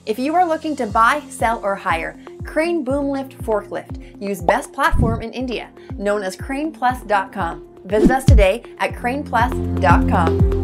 If you are looking to buy, sell, or hire Crane Boom Lift Forklift, use best platform in India, known as craneplus.com. Visit us today at craneplus.com.